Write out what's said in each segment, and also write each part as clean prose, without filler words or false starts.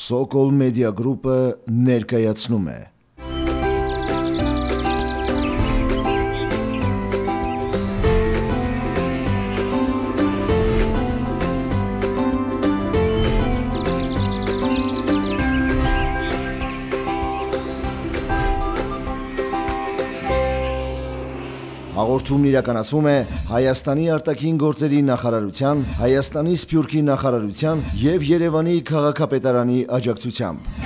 Sokol Media Group-ը ներկայացնում է։ Հաղորդումն իրականացվում է Հայաստանի արտաքին գործերի նախարարության, Հայաստանի Սփյուռքի նախարարության և Երևանի քաղաքապետարանի աջակցությամբ։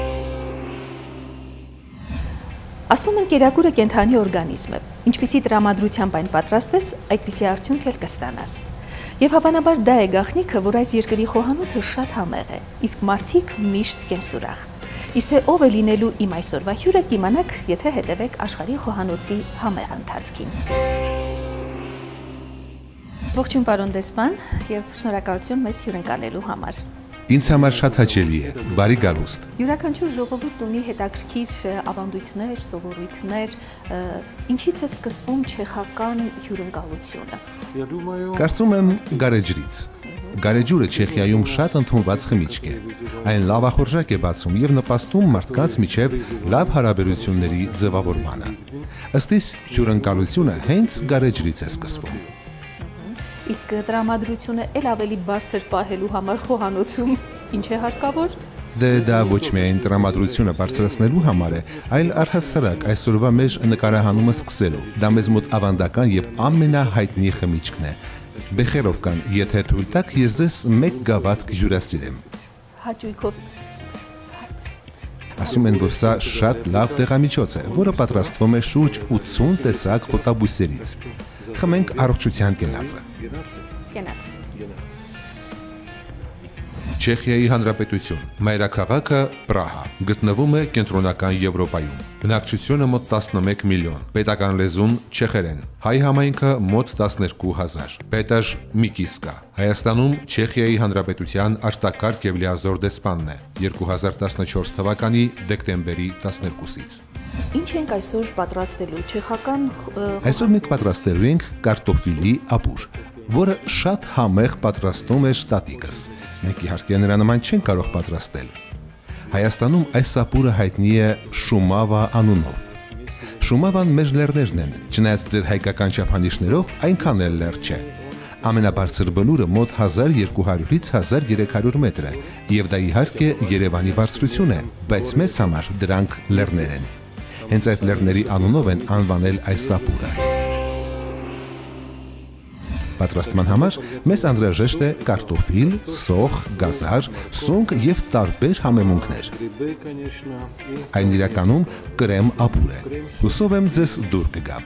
Ասում են կերակուրը կենդանի օրգանիզմ է, ինչպիսի տրամադրությամբ այն պատրաստես, այդպիսի արդյունք էլ կստանաս։ Եվ հավանաբար դա է գաղտնիքը, որ այս երկրի խոհանոցը շատ համեղ է, իսկ մարդիկ միշտ կենսուրախ։ Իսկ թե ով է լինելու իմ այսօրվա հյուրը կիմանաք, եթե հետևեք աշխարհի խոհանոցի համեղ ընթացքին։ Ողջույն պարոն դեսպան եւ շնորհակալություն մեզ հյուրընկալելու համար։ Ինձ համար շատ հաճելի է, բարի գալուստ։ Յուրաքանչյուր ժողովուրդ ունի հետաքրքիր ավանդույթներ, սովորույթներ, ինչից է սկսվում չեխական հյուրընկալությունը։ Կարծում եմ գարեջրից։ Գարեջուրը Չեխիայում շատ ընդունված խմիչք է։ Այն լավախորժակ է բացում եւ նպաստում մարդկանց միջև լավ հարաբերությունների ձևավորմանը։ Ըստ իս հյուրընկալությունը հենց գարեջրից է սկսվում։ Իսկ տրամադրությունը ել ավելի բարձր պահելու համար խոհանոցում ինչ է հարկավոր։ Դե դա ոչ միայն տրամադրությունը բարձրացնելու համար է, այլ առհասարակ այսօրվա մեր նկարահանումը սկսելու։ Դա մեզ մոտ ավանդական եւ ամենահայտնի խմիչքն է։ Բեխերով կան, եթե թույլ տաք, ես ձեզ մեկ գավաթ կհյուրասիրեմ։ Հաճույքով։ Ասում են, որ սա շատ լավ դեղամիջոց է, որը պատրաստվում է շուրջ 80 տեսակ խոտաբույսերից։ Խմենք առողջության կենացը։ Կենաց։ Չեխիայի Հանրապետություն, մայրաքաղաքը Պրահա, գտնվում է կենտրոնական Եվրոպայում։ Բնակչությունը մոտ 11 միլիոն, պետական լեզուն չեխերեն, հայ համայնքը մոտ 12,000, պետաժ մի կիս կա։ Հայաստանում Չեխիայի Հանրապետության արտակարգ և լիազոր դեսպանն է 2014 թվականի դեկտեմբերի 12-ից։ Ինչ ենք այսօր պատրաստելու չեխական։ Այսօր մենք պատրաստելու ենք կարտոֆիլի ապուր, որը շատ համեղ պատրաստում է շտատիկս։ Մենք իհարկե նրա նման չենք կարող պատրաստել։ Հայաստանում այս ապուրը հայտնի է շումավա անունով։ Շումավան մեր լեռներն են, չնայած ձեր հայկական չափանիշներով այնքան էլ լեռ չէ։ Ամենաբարձր բլուրը մոտ 1200-ից 1300 մետր է, եւ դա իհարկե Երևանի բարձրություն է, բայց մեզ համար դրանք լեռներ են։ Հենց այդ լեռների անունով են անվանել այս ապուրը։ Պատրաստման համար մեզ անհրաժեշտ է կարտոֆիլ, սոխ, գազար, սունկ եւ տարբեր համեմունքներ։ Այն իրականում կրեմ ապուր է։ Հուսով եմ ձեզ դուր կգա։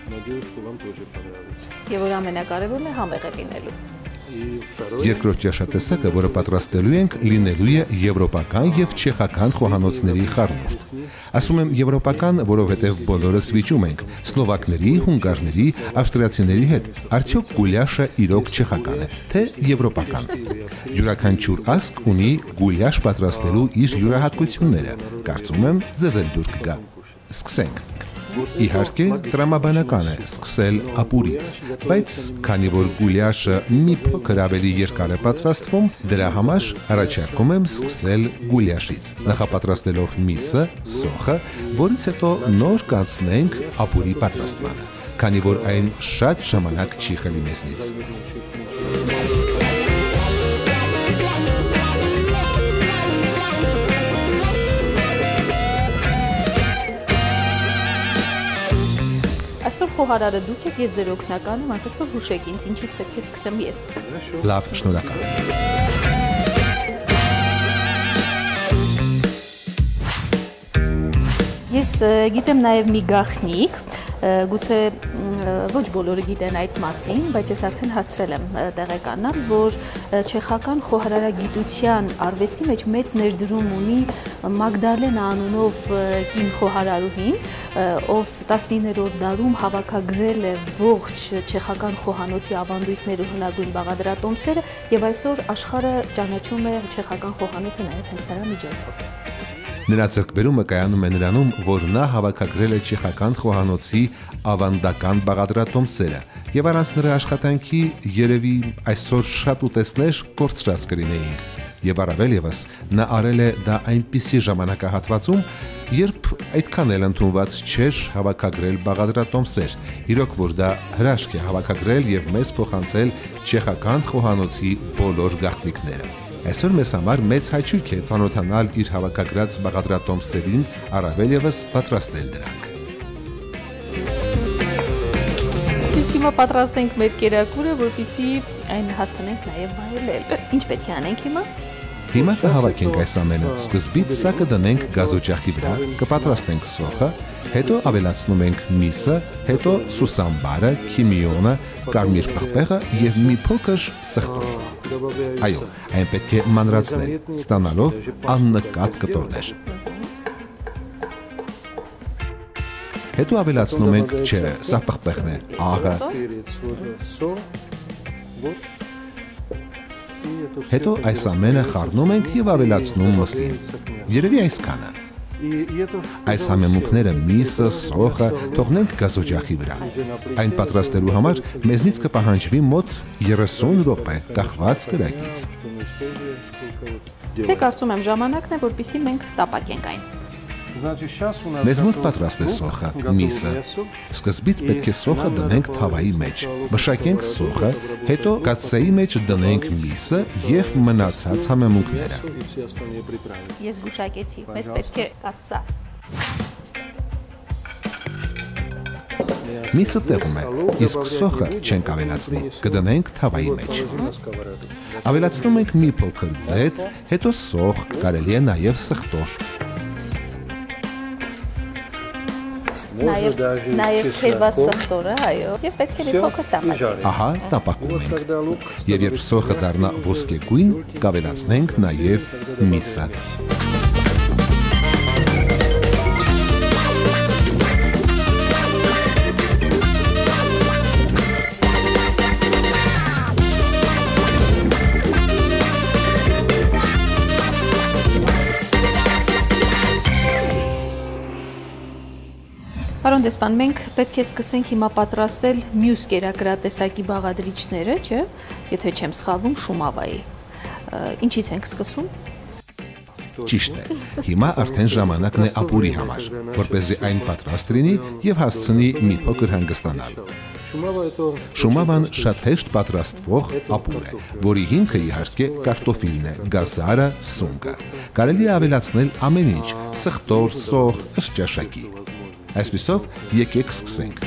Եվ որ ամենակարևորն է համեղ է լինելու։ Երկրորդ ճաշատեսակը, որը պատրաստելու ենք, լինելու է եվրոպական եւ չեխական խոհանոցների խառնուրդ։ Ասում եմ եվրոպական, որովհետեւ բոլորս վիճում ենք սլովակների, հունգարների, ավստրիացիների հետ։ Արդյոք գուլյաշը իրոք չեխական է, թե եվրոպական։ Յուրաքանչյուր ազգ ունի գուլյաշ պատրաստելու իր յուրահատկությունները։ Կարծում եմ ձեզ էլ դուր կգա։ Սկսենք։ Իհարկե, տրամաբանական է սկսել ապուրից, բայց քանի որ գուլյաշը մի փոքր ավելի երկար է պատրաստվում, դրա համար առաջարկում եմ սկսել գուլյաշից, նախապատրաստելով միսը, սոխը, որից հետո նոր կանցնենք ապուրի պատրաստմանը, քանի որ այն շատ ժամանակ չի խլի մեզնից։ Այսօր խոհարարը դուք եք, ես ձեր օգնականում, այնպես որ հուշեք ինձ, ինչից պետք է սկսեմ ես։ Լավ, շնորհակալ։ Ես գիտեմ նաև մի գաղտնիք, գուցե ոչ բոլորը գիտեն այդ մասին, բայց ես արդեն հասցրել եմ տեղեկանալ, որ չեխական խոհարարագիտության արվեստի մեջ մեծ ներդրում ունի Մագդալենա անունով կին խոհարարուհին, ով 19-րդ դարում հավաքագրել է ողջ չեխական խոհանոցի ավանդույթները, հնագույն բաղադրատոմսերը եւ այսօր աշխարհը ճանաչում է չեխական խոհանոցը նաեւ հենց նրա միջոցով։ Նրա ձեռքբերումը կայանում է նրանում, որ նա հավաքագրել է չեխական խոհանոցի ավանդական բաղադրատոմսերը եւ առանց նրա աշխատանքի երևի այսօր շատ ուտեստներ կորցրած կլինեինք։ Եվ առավել ևս նա արել է դա այնպիսի ժամանակահատվածում, երբ այդքան էլ ընդունված չէր հավաքագրել բաղադրատոմսեր, իրոք որ դա հրաշք է հավաքագրել եւ մեզ փոխանցել չեխական խոհանոցի բոլոր գաղտնիքները։ Այսօր մեզ համար մեծ հաճույք է ծանոթանալ իր հավաքագրած բաղադրատոմսերին, առավել ևս պատրաստել դրանք։ Իսկ հիմա պատրաստենք մեր կերակուրը, որպեսզի այն հասցնենք նաև վայելել։ Ինչ պետք է անենք հիմա։ Հիմա կհավաքենք այս ամենը, սկզբից սա կդնենք գազօջախի վրա, կպատրաստենք սոխը, հետո ավելացնում ենք միսը, հետո սուսամբարը, քիմիոնը, կարմիր պղպեղը եւ մի փոքր սխտոր։ Այո, այն պետք է մանրացնել, ստանալով աննկատ կտորներ։ Հետո ավելացնում ենք, չէ, սա պղպեղն է, աղը։ Հետո այս ամենը խառնում ենք եւ ավելացնում մսին։ Երևի այսքանը։ Այս համեմունքները միսը, սոխը թողնենք գազօջախի վրա։ Այն պատրաստելու համար մեզնից կպահանջվի մոտ 30 րոպե կախված կրակից։ Դե կարծում եմ ժամանակն է, որպեսզի մենք տապակենք այն։ Մեզ մոտ պատրաստ է սոխը, միսը։ Սկզբից պետք է սոխը դնենք թավայի մեջ, մշակենք սոխը, հետո կաթսայի մեջ դնենք միսը եւ մնացած համեմունքները։ Ես գուշակեցի, մեզ պետք է կաթսա։ Միսը տեղում է, իսկ սոխը չենք ավելացնի, կդնենք թավայի մեջ։ Ավելացնում ենք մի փոքր ձետ, հետո սոխ, կարելի է նաեւ սխտոր։ Նաև թեժված սխտորը, այո, եւ պետք է մի փոքր տապակել։ Ահա, տապակում ենք։ Եվ երբ սոխը դառնա ոսկեգույն, կավելացնենք նաև միսը։ Պարոն դեսպան, մենք պետք է սկսենք հիմա պատրաստել մյուս կերակրատեսակի բաղադրիչները, չէ՞, եթե չեմ սխալվում, շումավայի։ Ինչից ենք սկսում։ Ճիշտ է։ Հիմա արդեն ժամանակն է ապուրի համար, որպեսզի այն պատրաստ լինի եւ հասցնի մի փոքր հանգստանալ։ Շումավան շատ հեշտ պատրաստվող ապուր է, որի հիմքը իհարկե կարտոֆիլն է, գազարը, սունկը։ Կարելի է ավելացնել ամեն ինչ՝ սխտոր, սոխ, ըշճաշակի։ Այսպիսով, եկեք սկսենք։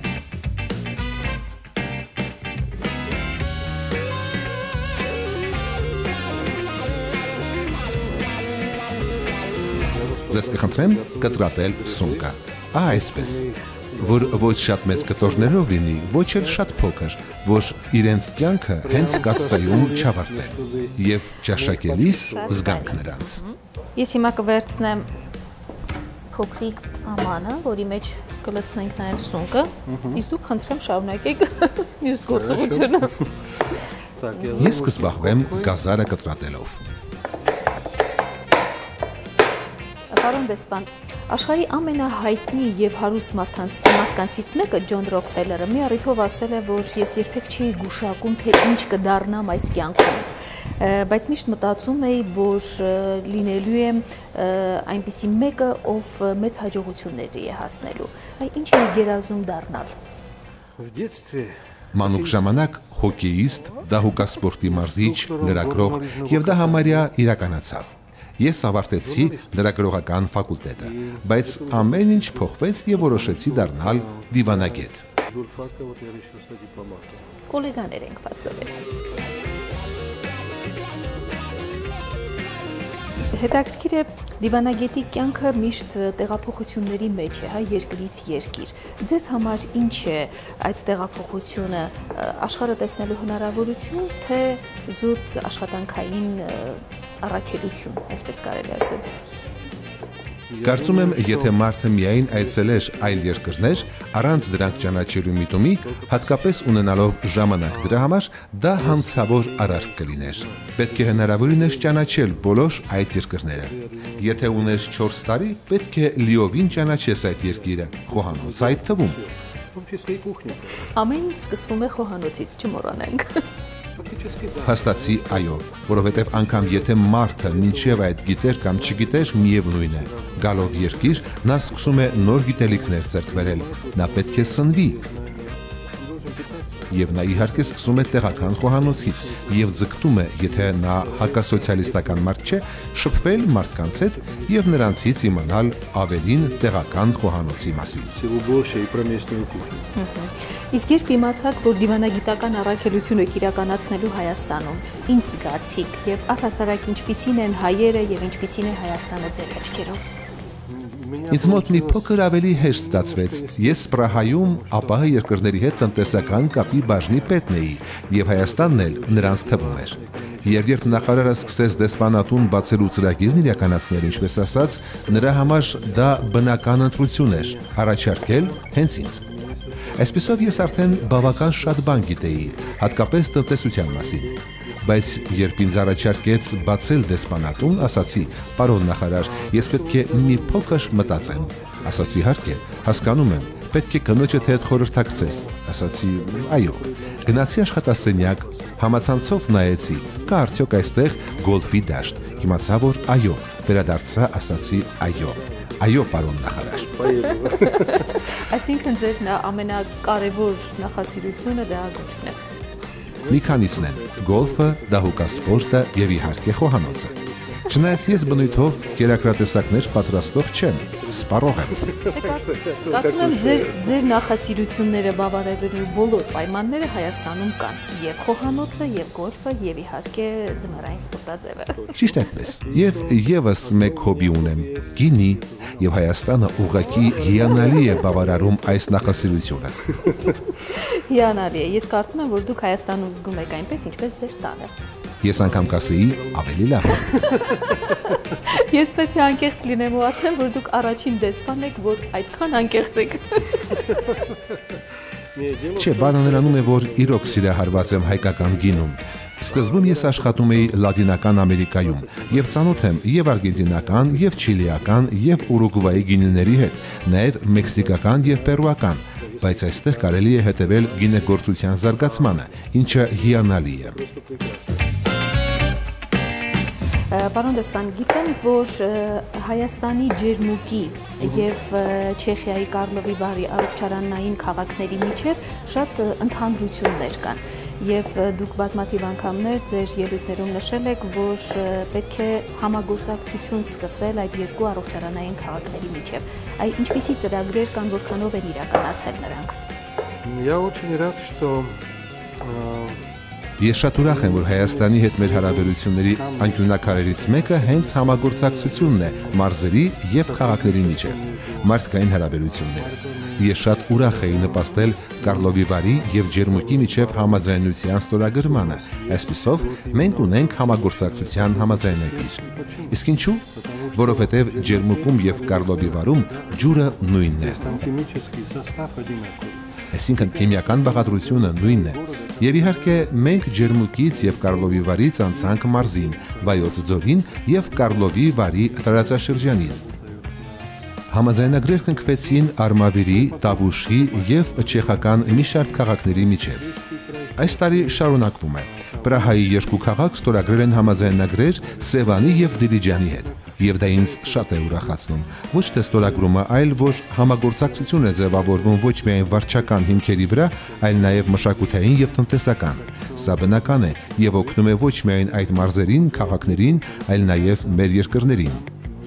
Ձեզ կխնդրեմ կտրատել սունկը, այսպես, որ ոչ շատ մեծ կտորներով լինի, ոչ էլ շատ փոքր, որ իրենց կյանքը հենց կաթսայում չավարտեն եւ ճաշակելիս զգանք նրանց։ Ես հիմա կվերցնեմ փոքրիկ ամանը, որի մեջ կլցնենք նաև սունկը, իսկ դուք խնդրեմ շարունակեք մյուս գործողությունը։ Ես կզբաղվեմ գազարը կտրատելով։ Պարոն դեսպան, աշխարհի ամենահայտնի եւ հարուստ մարդկանցից մեկը Ջոն Ռոքֆելերը մի առիթով ասել է, որ ես երբեք չի գուշակում, թե ինչ կդառնամ այս կյանքում։ Բայց միշտ մտածում էի, որ լինելու է այնպիսի մեկը, ով մեծ հաջողությունների է հասնելու։ Ինչ է գերազում դառնալ։ Մանուկ ժամանակ հոկեիստ, դահուկասպորտի մարզիչ, լրագրող եւ դա համարյա իրականացավ։ Ես ավարտեցի լրագրողական ֆակուլտետը, բայց ամեն ինչ փոխվեց եւ որոշեցի դառնալ դիվանագետ։ Կոլեգաներ ենք փաստորեն։ Հետաքրքիր է դիվանագետի կյանքը միշտ տեղափոխությունների մեջ է, երկրից երկիր։ Ձեզ համար ինչ է այդ տեղափոխությունը, աշխարհը տեսնելու հնարավորություն, թե զուտ աշխատանքային առաքելություն, այսպես կարելի ասել։ Կարծում եմ, եթե մարդը միայն այցելեր այլ երկրներ, առանց դրանք ճանաչելու միտումի, հատկապես ունենալով ժամանակ դրա համար, դա հանցավոր արարք կլիներ։ Պետք է հնարավորինս ճանաչել բոլոր այդ երկրները։ Եթե ունես 4 տարի, պետք է լիովին ճանաչես այդ երկիրը, խոհանոց այդ թվում։ Ամեն ինչ սկսվում է խոհանոցից, չմոռանանք։ Փաստացի այո, որովհետև անգամ եթե մարդը մինչև այդ գիտեր կամ չգիտեր, միևնույն է, գալով երկիր, նա սկսում է նոր գիտելիքներ ձեռք բերել, նա պետք է սնվի։ Եվ նա իհարկե սկսում է տեղական խոհանոցից եւ ձգտում է, եթե նա հակասոցիալիստական մարդ չէ, շփվել մարդկանց հետ եւ նրանցից իմանալ ավելին տեղական խոհանոցի մասին։ Իսկ երբ իմացաք, որ դիվանագիտական առաքելություն եք իրականացնելու Հայաստանում, ինչ զգացիք եւ առհասարակ ինչպիսին են հայերը եւ ինչպիսին է Հայաստանը ձեր աչքերով։ Ինձ մոտ մի փոքր ավելի հեշտ ստացվեց։ Ես Պրահայում ԱՊՀ երկրների հետ տնտեսական կապի բաժնի պետն էի եւ Հայաստանն էլ նրանց թվում էր։ Երբ նախարարը սկսեց դեսպանատուն բացելու ծրագիրն իրականացնել, ինչպես ասած, նրա համար դա բնական ընտրություն էր, առաջարկել հենց ինձ։ Այսպեսով ես արդեն բավական շատ բան գիտեի, հատկապես տնտեսության մասին։ Բայց երբ ինձ առաջարկեց բացել դեսպանատուն, ասացի. «Պարոն նախարար, ես պետք է մի փոքր մտածեմ»։ Ասացի. «Իհարկե, հասկանում եմ, պետք է կնոջդ հետ խորհրդակցես»։ Ասացի. «Այո»։ Գնացի աշխատասենյակ, համացանցով նայեցի, կա արդյոք այստեղ գոլֆի դաշտ։ Իմացա, որ այո, վերադարձա, ասացի. «Այո»։ Այո, պարոն նախարար։ Այսինքն ձեր ամենակարևոր նախասիրությունը դա գոլֆն է։ Մի քանիսն են՝ գոլֆը, դահուկասպորտը եւ իհարկե խոհանոցը։ Չնայած ես բնույթով կերակրատեսակներ պատրաստող չեմ, սպառող եմ։ Կարծում եմ ձեր նախասիրությունները բավարարելու բոլոր պայմանները Հայաստանում կան՝ եւ խոհանոցը, եւ գոլֆը, եւ իհարկե ձմեռային սպորտաձևը։ Ճիշտ այդպես։ Եվ եւս մեկ հոբի ունեմ՝ գինի, եւ Հայաստանը ուղղակի հիանալի է բավարարում այս նախասիրությունս։ Հիանալի է։ Ես կարծում եմ, որ դուք Հայաստանում զգում եք այնպես, ինչպես ձեր տանը։ Ես անգամ կասեի ավելի լավ։ Ես պետք է անկեղծ լինեմ ու ասեմ, որ դուք առաջին դեսպանն եք, որ այդքան անկեղծ եք։ Չէ, բանը նրանում է, որ իրոք սիրահարված եմ հայկական գինում։ Սկզբում ես աշխատում էի Լատինական Ամերիկայում եւ ծանոթ եմ եւ արգենտինական, եւ չիլիական, եւ ուրուգվայի գինիների հետ, նաեւ մեքսիկական եւ պերուական, բայց այստեղ կարելի է հետևել գինեգործության զարգացմանը, ինչը հիանալի է։ Պարոն դեսպան, գիտեմ, որ Հայաստանի ջերմուկի եւ Չեխիայի Կարլովի Վարի առողջարանային քաղաքների միջև շատ ընդհանրություններ կան եւ դուք բազմաթիվ անգամներ ձեր ելույթներում նշել եք, որ պետք է համագործակցություն սկսել այդ երկու առողջարանային քաղաքների միջև։ Այ ինչպիսի ծրագրեր կան, որքանով են իրականացել նրանք։ Я очень рад, что Ես շատ ուրախ եմ, որ Հայաստանի հետ մեր հարաբերությունների անկյունակարերից մեկը հենց համագործակցությունն է մարզերի եւ քաղաքների միջեւ, մարդկային հարաբերություններ։ Ես շատ ուրախ եի նպաստել Կարլովի Վարի եւ Ջերմուկի միջեւ համաձայնության ստորագրմանը, այսպիսով մենք ունենք համագործակցության համաձայնագիր։ Իսկ ինչու՞։ Որովհետեւ Ջերմուկում եւ Կարլովի Վարում ջուրը նույնն է։ Այսինքն քիմիական բաղադրությունը նույնն է։ Եվ իհարկե մենք Ջերմուկից եւ Կարլովի Վարից անցանք մարզին, Վայոց ձորին եւ Կարլովի Վարի տարածաշրջանին։ Համաձայնագրեր կնքվեցին Արմավիրի, Տավուշի եւ չեխական մի շարք քաղաքների միջև։ Այս տարի շարունակվում է։ Պրահայի երկու քաղաք ստորագրել են համաձայնագրեր Սևանի եւ Դիլիջանի հետ։ Եվ դա ինձ շատ է ուրախացնում։ Ոչ թե ստորագրումը, այլ որ համագործակցություն է ձևավորվում ոչ միայն վարչական հիմքերի վրա, այլ նաև մշակութային եւ տնտեսական։ Սա բնական է եւ օգնում է ոչ միայն այդ մարզերին, քաղաքներին, այլ նաև մեր երկրներին։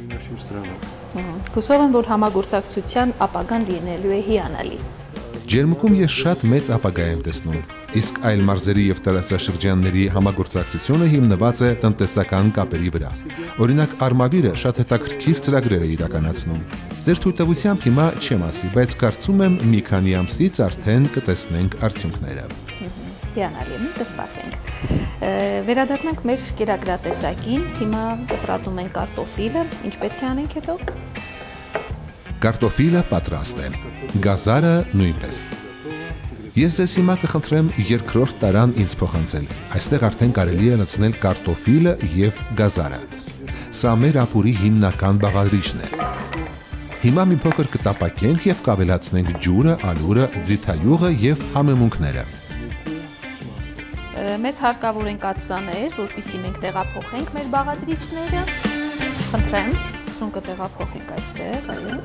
Հուսով եմ, որ համագործակցության ապագան լինելու է հիանալի։ Ջերմուկում ես շատ մեծ ապագա եմ տեսնում, իսկ այլ մարզերի եւ տարածաշրջանների համագործակցությունը հիմնված է տնտեսական կապերի վրա։ Օրինակ Արմավիրը շատ հետաքրքիր ծրագրեր է իրականացնում։ Ձեր թույլտվությամբ հիմա չեմ ասի, բայց կարծում եմ մի քանի ամսից արդեն կտեսնենք արդյունքները։ Հիանալի է, կսպասենք։ Վերադառնանք մեր կերակրատեսակին, հիմա կտրատում ենք կարտոֆիլը, ինչ պետք է անենք հետո։ Կարտոֆիլը պատրաստ է, գազարը նույնպես։ Ես ձեզ հիմա կխնդրեմ երկրորդ տարան ինձ փոխանցել։ Այստեղ արդեն կարելի է լցնել կարտոֆիլը եւ գազարը։ Սա մեր ապուրի հիմնական բաղադրիչն է։ Հիմա մի փոքր կտապակենք եւ կավելացնենք ջուրը, ալուրը, ձիթայուղը եւ համեմունքները։ Մեզ հարկավոր են կաթսաներ, որպեսզի մենք տեղափոխենք մեր բաղադրիչները։ Խնդրեմ, սունկը տեղափոխենք այստեղ, այո։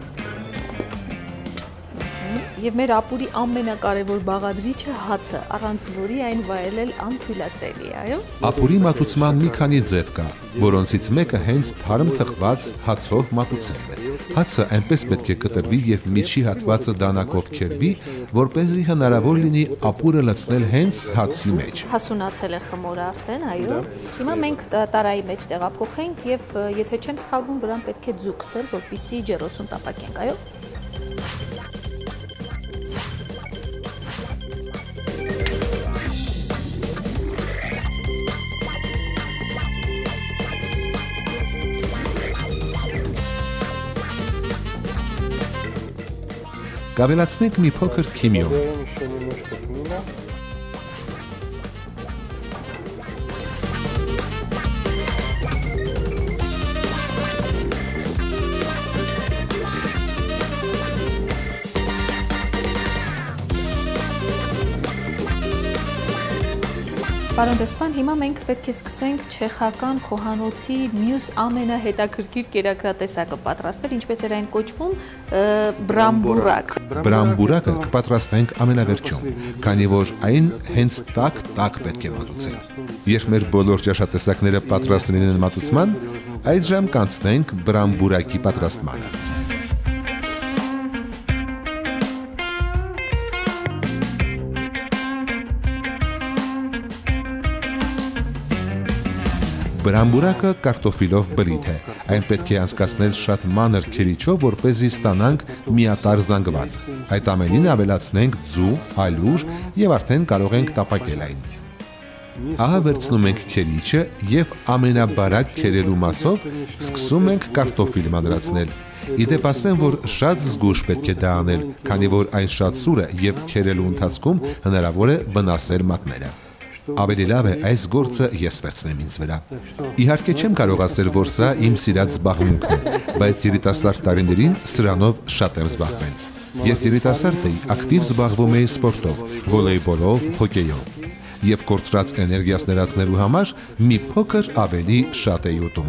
Եվ մեր ապուրի ամենակարևոր բաղադրիչը հացը, առանց որի այն վայելել անթույլատրելի է, այո։ Ապուրի մատուցման մի քանի ձև կա, որոնցից մեկը հենց թարմ թխված հացով մատուցելն է։ Հացը այնպես պետք է կտրվի եւ միջի հատվածը դանակով քերվի, որպեսզի հնարավոր լինի ապուրը լցնել հենց հացի մեջ։ Հասունացել է խմորը արդեն, այո։ Հիմա մենք տարայի մեջ տեղափոխենք եւ եթե չեմ սխալվում, վրան պետք է ձուկ սել, որպեսզի ջեռոցում տապակենք, այո։ Կավելացնենք մի փոքր քիմիոն։ Պարոն դեսպան, հիմա մենք պետք է սկսենք չեխական խոհանոցի մյուս ամենահետաքրքիր կերակրատեսակը պատրաստել, ինչպես էր այն կոչվում, բրամբուրակ։ Բրամբուրակը կպատրաստենք ամենավերջում, քանի որ այն հենց տաք պետք է մատուցել։ Երբ մեր բոլոր ճաշատեսակները պատրաստ լինեն մատուցման, այդժամ կանցնենք բրամբուրակի պատրաստմանը։ Բրամբուրակը կարտոֆիլով բրիթ է, այն պետք է անցկացնել շատ մանր քերիչով, որպեսզի ստանանք միատարր զանգված։ Այդ ամենին ավելացնենք ձու, ալյուր եւ արդեն կարող ենք տապակել այն։ Ահա վերցնում ենք քերիչը եւ ամենաբարակ քերելու մասով սկսում ենք կարտոֆիլ մանրացնել։ Իդեպ ասեմ, որ շատ զգուշ պետք է դա անել, քանի որ այն շատ սուր է եւ քերելու ընթացքում հնարավոր է վնասել մատները։ Ավելի լավ է այս գործը ես վերցնեմ ինձ վրա։ Իհարկե չեմ կարող ասել, որ սա իմ սիրած զբաղմունքն է, բայց երիտասարդ տարիներին սրանով շատ եմ զբաղվել։ Երբ երիտասարդ էի, ակտիվ զբաղվում էի սպորտով, վոլեյբոլով, հոկեյով, եւ կորցրած էներգիաս ներածնելու համար մի փոքր ավելի շատ էի ուտում։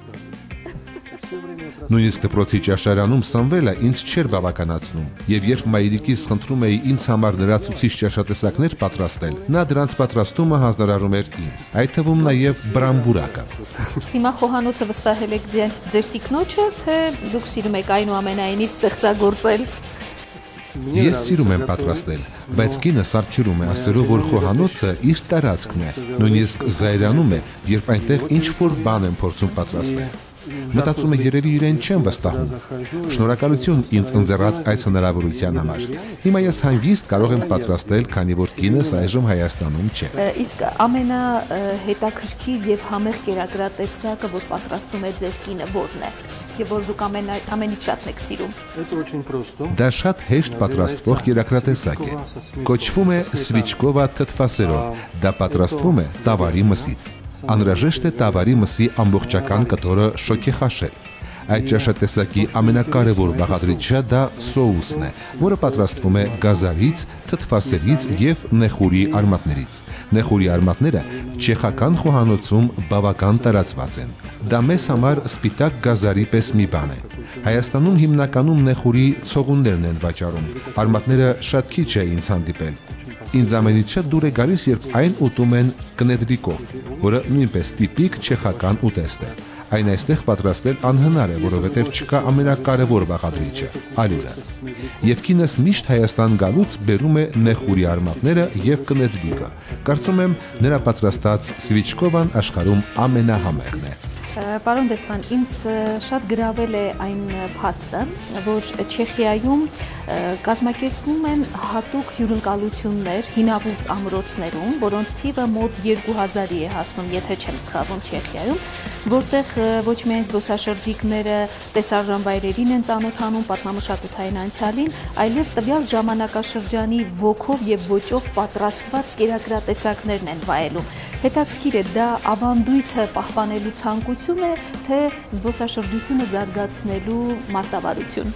Նույնիսկ դպրոցի ճաշարանում Սամվելը ինձ չէր բավականացնում, եւ երբ մայրիկիս խնդրում էի ինձ համար լրացուցիչ ճաշատեսակներ պատրաստել, նա դրանց պատրաստումը հանձնարարում էր ինձ, այդ թվում նաեւ բրամբուրակը։ Հիմա խոհանոցը վստահել եք ձեր տիկնոջը, թե դուք սիրում եք այնուամենայնիվ ստեղծագործել։ Ես սիրում եմ պատրաստել, բայց կինս արգելում է, ասելով, որ խոհանոցը իր տարածքն է, նույնիսկ զայրանում է, երբ այնտեղ ինչ-որ բան եմ փորձում պատրաստել։ Մտածում է երևի իրեն չեմ վստահում։ Շնորհակալություն ինձ ընձեռած այս հնարավորության համար։ Հիմա ես հանգիստ կարող եմ պատրաստել, քանի որ կինս այժմ Հայաստանում չէ։ Իսկ ամենահետաքրքիր եւ համեղ կերակրատեսակը, որ պատրաստում է ձեր կինը, ո՞րն է։ Եվ որ դուք ամենից շատն եք սիրում։ Դա շատ հեշտ պատրաստվող կերակրատեսակ է։ Կոչվում է սվիչկովա թթվասերո։ Դա պատրաստվում է տավարի մսից։ Անհրաժեշտ է տավարի մսի ամբողջական կտորը շոքեխաշել։ Այդ ճաշատեսակի ամենակարևոր բաղադրիչը դա սոուսն է, որը պատրաստվում է գազարից, թթվասերից եւ նեխուրի արմատներից։ Նեխուրի արմատները չեխական խոհանոցում բավական տարածված են։ Դա մեզ համար սպիտակ գազարի պես մի բան է։ Հայաստանում հիմնականում նեխուրի ցողուններն են վաճառում։ Արմատները շատ քիչ է ինձ հանդիպել։ Ինձ ամենից շատ դուր է գալիս, երբ այն ուտում են կնեդրիկով, որը նույնպես տիպիկ չեխական ուտեստ է։ Այն այստեղ պատրաստել անհնար է, որովհետև չկա ամենակարևոր բաղադրիչը՝ ալյուրը։ Եվ կինս միշտ Հայաստան գալուց բերում է նեխուրի արմատները եւ կնեդրիկը։ Կարծում եմ, նրա պատրաստած սվիչկովան աշխարհում ամենահամեղն է։ Պարոն դեսպան, ինձ շատ գրավել է այն փաստը, որ Չեխիայում կազմակերպվում են հատուկ հյուրընկալություններ հինավուրց ամրոցներում, որոնց թիվը մոտ 2000-ի է հասնում, եթե չեմ սխալվում, Չեխիայում, որտեղ ոչ միայն զբոսաշրջիկները տեսարժան վայրերին են ծանոթանում, պատմամշակութային անցյալին, այլև տվյալ ժամանակաշրջանի ոգով եւ ոճով պատրաստված կերակրատեսակներն են վայելում։ Հետաքրքիր է, դա ավանդույթը պահպանելու ցանկություն է, թե զբոսաշրջությունը զարգացնելու մարտավարություն։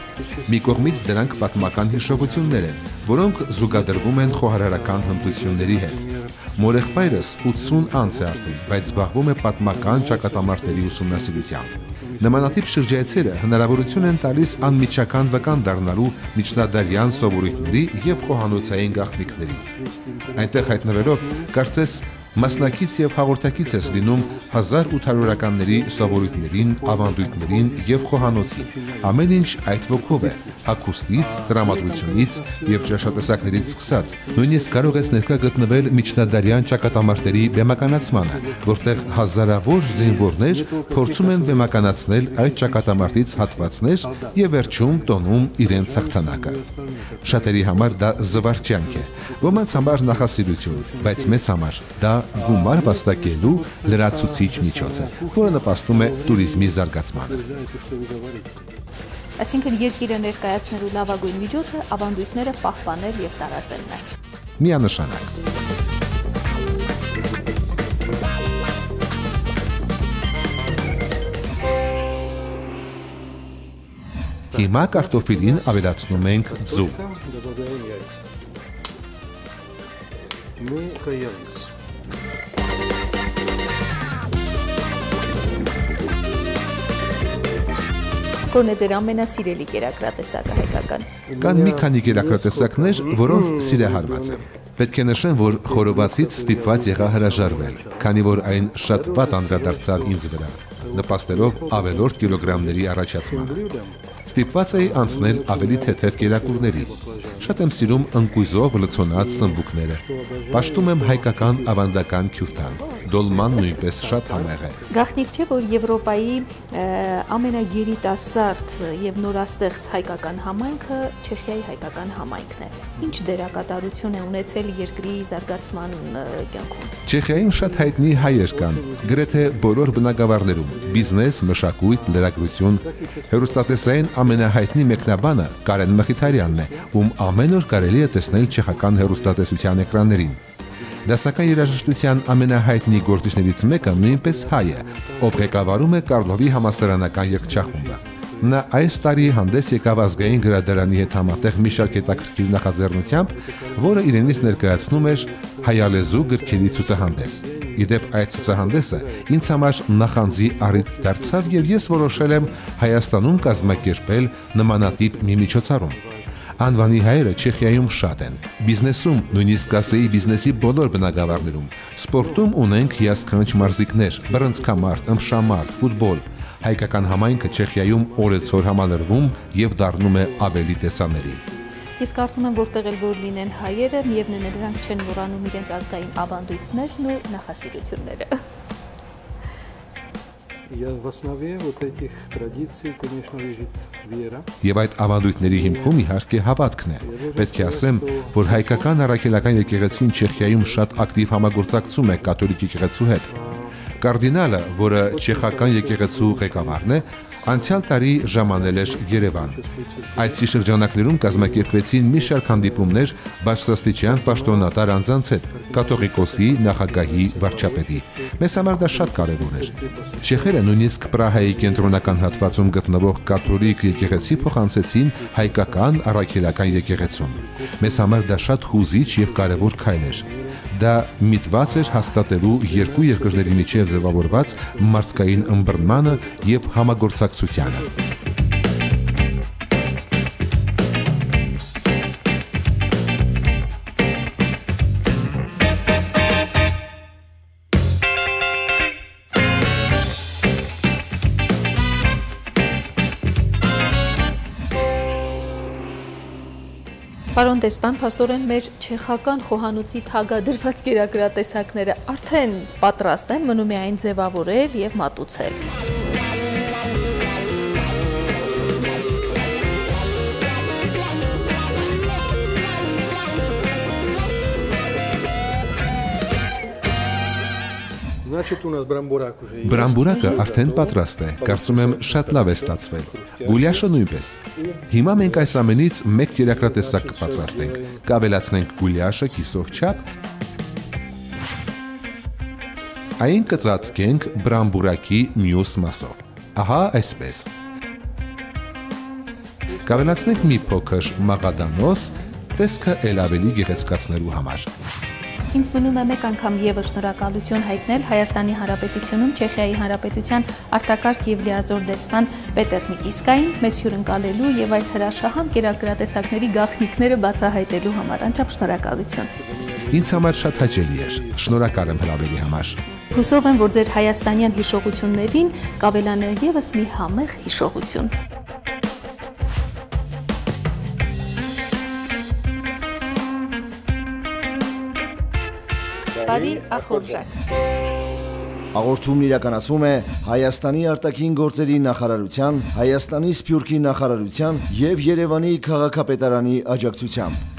Մի կողմից դրանք պատմական հիշողություններ են, որոնք զուգադրվում են խոհարարական հմտությունների հետ։ Մորեղբայրս 80 անց է արդեն, բայց զբաղվում է պատմական ճակատամարտերի ուսումնասիրությամբ։ Նմանատիպ շրջայցերը հնարավորություն են տալիս անմիջական վկան դառնալու միջնադարյան սովորույթների եւ խոհանոցային գաղտնիքների։ Այնտեղ հայտնվելով, կարծես մասնակից եւ հաղորդակից ես լինում 1800-ականների սովորույթներին, ավանդույթներին եւ խոհանոցին։ Ամեն ինչ այդ ոգով է, հագուստից, տրամադրությունից եւ ճաշատեսակներից սկսած։ Նույնիսկ կարող ես ներկա գտնվել միջնադարյան ճակատամարտերի բեմականացմանը, որտեղ հազարավոր զինվորներ փորձում են բեմականացնել այդ ճակատամարտից հատվածներ եւ վերջում տոնում իրենց հաղթանակը։ Շատերի համար դա զվարճանք է, ոմանց համար նախասիրություն, բայց մեզ համար դա գումար վաստակելու լրացուցիչ միջոց է, որը նպաստում է туриզմի զարգացմանը։ Այսինքն երկիրը ներկայացնելու լավագույն միջոցը ավանդույթները պահպանել եւ տարածելն է։ Միանշանակ։ Հիմա կարտոֆիլին ավելացնում ենք ձու։ Որն է ձեր ամենասիրելի կերակրատեսակը հայկական։ Կան մի քանի կերակրատեսակներ, որոնց սիրահարված եմ։ Պետք է նշեմ, որ խորովածից ստիպված եղա հրաժարվել, քանի որ այն շատ վատ անդրադարձավ ինձ վրա, նպաստելով ավելորդ կիլոգրամների առաջացմանը։ Ստիպված էի անցնել ավելի թեթև կերակուրների։ Շատ եմ սիրում ընկույզով լցոնած սմբուկները։ Պաշտում եմ հայկական ավանդական քյուֆթան։ Դոլման նույնպես շատ համեղ է։ Գաղտնիք չէ, որ Եվրոպայի ամենագերիտասարդ եւ նորաստեղծ հայկական համայնքը Չեխիայի հայկական համայնքն է։ Ինչ դերակատարություն է ունեցել երկրի զարգացման կյանքում։ Չեխիայում շատ հայտնի հայեր կան, գրեթե բոլոր բնակավարներում՝ բիզնես, մշակույթ, լրագրություն։ Հեռուստատեսային ամենահայտնի մեկնաբանը Կարեն Մխիթարյանն է, ում ամեն օր կարելի է տեսնել չեխական հեռուստատեսության էկրաններին։ Դասական երաժշտության ամենահայտնի գործիչներից մեկը նույնպես հայ է, ով ղեկավարում է Կարլովի համալսարանական երգչախումբը։ Նա այս տարի հանդես եկավ ազգային գրադարանի հետ համատեղ մի շարք հետաքրքիր նախաձեռնությամբ, որը իրենից ներկայացնում էր հայալեզու գրքերի ցուցահանդես։ Իդեպ այդ ցուցահանդեսը ինձ համար նախանձի առիթ դարձավ եւ ես որոշել եմ Հայաստանում կազմակերպել նմանատիպ մի միջոցառում։ Անվանի հայերը Չեխիայում շատ են։ Բիզնեսում, նույնիսկ ասեի բիզնեսի բոլոր բնագավառներում, սպորտում ունենք հիասքանչ մարզիկներ, բռնցքամարտ, ըմբշամարտ, ֆուտբոլ։ Հայկական համայնքը Չեխիայում օրեցօր համալրվում եւ դառնում է ավելի տեսանելի։ Ես կարծում եմ, որտեղ էլ որ լինեն հայերը, միևնույն է դրանք չեն մոռանում իրենց ազգային ավանդույթներն ու նախասիրությունները։ В основе вот этих традиций, конечно, лежит вера. Եվ այդ ավանդույթների հիմքում իհարկե հավատքն է։ Պետք է ասեմ, որ հայկական առաքելական եկեղեցին Չեխիայում շատ ակտիվ համագործակցում է կաթոլիկ եկեղեցու հետ։ Կարդինալը, որը չեխական եկեղեցու ղեկավարն է, անցյալ տարի ժամանել էր Երևան։ Այցի շրջանակներում կազմակերպվեցին մի շարք հանդիպումներ բարձրաստիճան պաշտոնատար անձանց հետ, կաթողիկոսի, նախագահի, վարչապետի։ Մեզ համար դա շատ կարևոր էր։ Չեխերը նույնիսկ Պրահայի կենտրոնական հատվածում գտնվող կաթոլիկ եկեղեցի փոխանցեցին հայկական առաքելական եկեղեցուն։ Մեզ համար դա շատ հուզիչ եւ կարևոր քայլ էր։ Դա միտված էր հաստատելու երկու երկրների միջև ձևավորված մարդկային ըմբռնմանը եւ համագործակցությանը։ Պարոն դեսպան, փաստորեն մեր չեխական խոհանոցի թագադրված կերակրատեսակները արդեն պատրաստ են, մնում է այն ձևավորել եւ մատուցել։ Բրամբուրակը արդեն պատրաստ է, կարծում եմ շատ լավ է ստացվել։ Գուլյաշը նույնպես։ Հիմա մենք այս ամենից մեկ կերակրատեսակ կպատրաստենք, կավելացնենք գուլյաշը կիսով չափ, այն կծածկենք բրամբուրակի մյուս մասով։ Ահա այսպես։ Կավելացնենք մի փոքր մաղադանոս, տեսքը էլ ավելի գեղեցկացնելու համար։ Ինձ մնում է մեկ անգամ եւս շնորհակալություն հայտնել Հայաստանի Հանրապետությունում Չեխիայի Հանրապետության արտակարգ եւ լիազոր դեսպան Պետեր Նիկիսկային մեզ հյուրընկալելու եւ այս հրաշահամ կերակրատեսակների գաղտնիքները բացահայտելու համար։ Անչափ շնորհակալություն։ Ինձ համար շատ հաճելի էր։ Շնորհակալ եմ հրավերի համար։ Հուսով եմ, որ ձեր հայաստանյան հիշողություններին կավելանա եւս մի համեղ հիշողություն։ Բարի ախորժակ։ Հաղորդումն իրականացվում է Հայաստանի արտաքին գործերի նախարարության, Հայաստանի Սփյուռքի նախարարության եւ Երևանի քաղաքապետարանի աջակցությամբ։